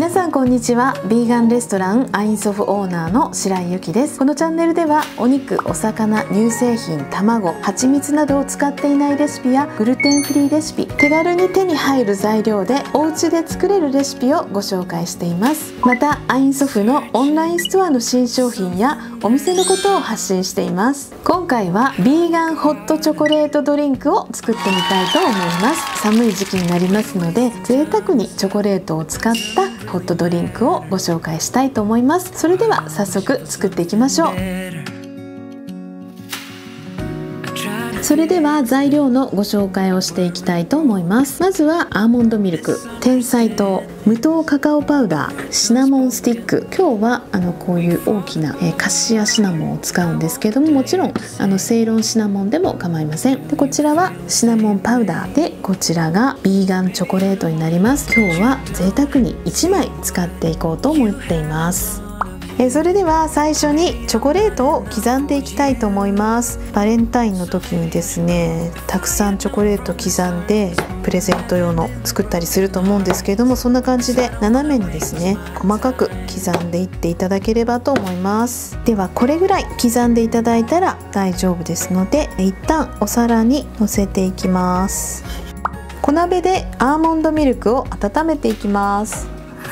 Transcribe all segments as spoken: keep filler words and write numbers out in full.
皆さんこんにちは。ビーガンレストランアインソフオーナーの白井由紀です。このチャンネルではお肉、お魚、乳製品、卵、蜂蜜などを使っていないレシピやグルテンフリーレシピ、手軽に手に入る材料でお家で作れるレシピをご紹介しています。またアインソフのオンラインストアの新商品やお店のことを発信しています。今回はビーガンホットチョコレートドリンクを作ってみたいと思います。寒い時期になりますので、贅沢にチョコレートを使ったホットドリンクをご紹介したいと思います。それでは早速作っていきましょう。それでは材料のご紹介をしていきたいと思います。まずはアーモンドミルク、甜菜糖、無糖カカオパウダー、シナモンスティック。今日はあのこういう大きな、えー、カシアシナモンを使うんですけども、もちろんあのセイロンシナモンでも構いません。でこちらはシナモンパウダーで、こちらがビーガンチョコレートになります。今日は贅沢にいちまい使っていこうと思っています。えそれでは最初にチョコレートを刻んでいきたいと思います。バレンタインの時にですね、たくさんチョコレート刻んでプレゼント用の作ったりすると思うんですけれども、そんな感じで斜めにですね細かく刻んでいっていただければと思います。ではこれぐらい刻んでいただいたら大丈夫ですので、一旦お皿にのせていきます。小鍋でアーモンドミルクを温めていきます。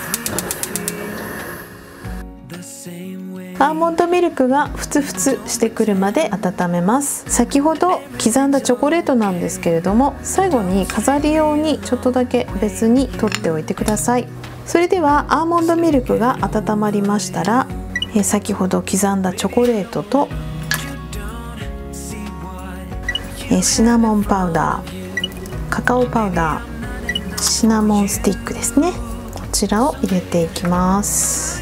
アーモンドミルクがふつふつしてくるまで温めます。先ほど刻んだチョコレートなんですけれども、最後に飾り用にちょっとだけ別に取っておいてください。それではアーモンドミルクが温まりましたら、え先ほど刻んだチョコレートとえシナモンパウダー、カカオパウダー、シナモンスティックですね、こちらを入れていきます。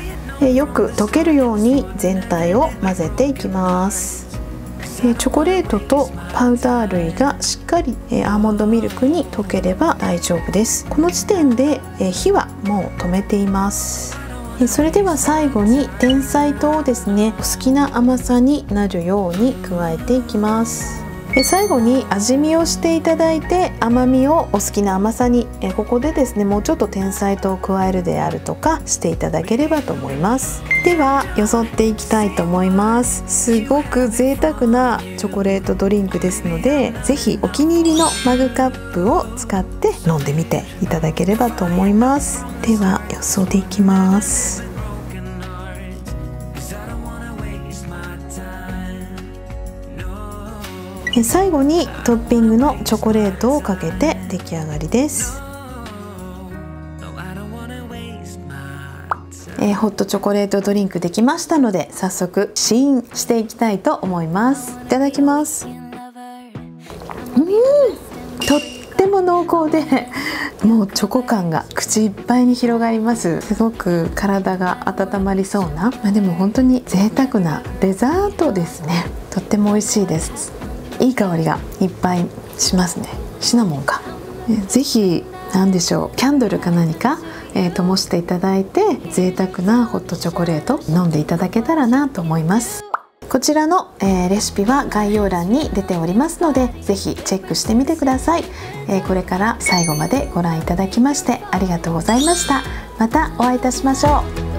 よく溶けるように全体を混ぜていきます。チョコレートとパウダー類がしっかりアーモンドミルクに溶ければ大丈夫です。この時点で火はもう止めています。それでは最後に甜菜糖をですね、お好きな甘さになるように加えていきます。最後に味見をしていただいて、甘みをお好きな甘さに、えここでですねもうちょっと甜菜糖を加えるであるとかしていただければと思います。ではよそっていきたいと思います。すごく贅沢なチョコレートドリンクですので、是非お気に入りのマグカップを使って飲んでみていただければと思います。ではよそでいきます。最後にトッピングのチョコレートをかけて出来上がりです。えー、ホットチョコレートドリンクできましたので、早速試飲していきたいと思います。いただきます。うん、とっても濃厚でもうチョコ感が口いっぱいに広がります。すごく体が温まりそうな、まあ、でも本当に贅沢なデザートですね。とっても美味しいです。いい香りがいっぱいしますね。シナモンか。ぜひ何でしょう、キャンドルか何か、えー、灯していただいて贅沢なホットチョコレート飲んでいただけたらなと思います。こちらの、えー、レシピは概要欄に出ておりますので、ぜひチェックしてみてください。えー、これから最後までご覧いただきましてありがとうございました。またお会いいたしましょう。